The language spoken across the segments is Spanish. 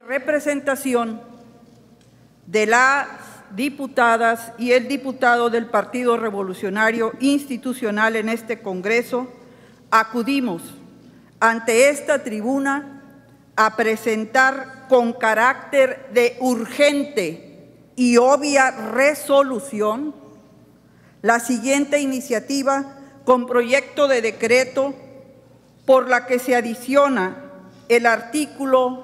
Representación de las diputadas y el diputado del Partido Revolucionario Institucional en este Congreso, acudimos ante esta tribuna a presentar con carácter de urgente y obvia resolución la siguiente iniciativa con proyecto de decreto por la que se adiciona el artículo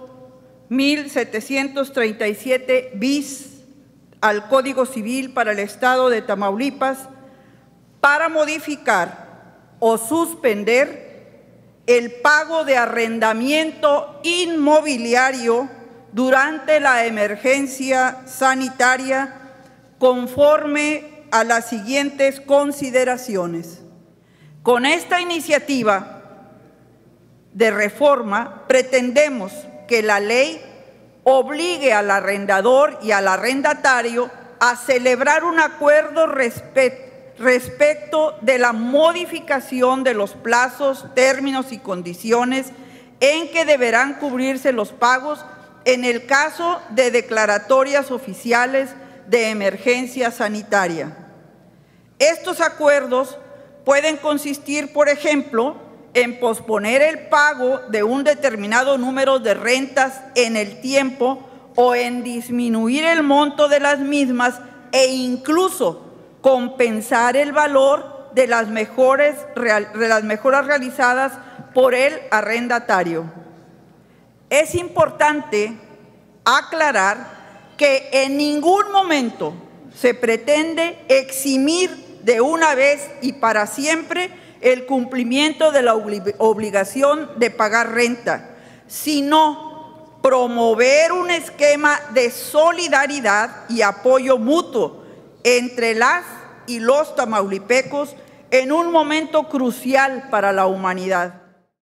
1737 bis al Código Civil para el Estado de Tamaulipas para modificar o suspender el pago de arrendamiento inmobiliario durante la emergencia sanitaria conforme a las siguientes consideraciones. Con esta iniciativa de reforma pretendemos que la ley obligue al arrendador y al arrendatario a celebrar un acuerdo respecto de la modificación de los plazos, términos y condiciones en que deberán cubrirse los pagos en el caso de declaratorias oficiales de emergencia sanitaria. Estos acuerdos pueden consistir, por ejemplo, en posponer el pago de un determinado número de rentas en el tiempo o en disminuir el monto de las mismas e incluso compensar el valor de las mejoras realizadas por el arrendatario. Es importante aclarar que en ningún momento se pretende eximir de una vez y para siempre el cumplimiento de la obligación de pagar renta, sino promover un esquema de solidaridad y apoyo mutuo entre las y los tamaulipecos en un momento crucial para la humanidad.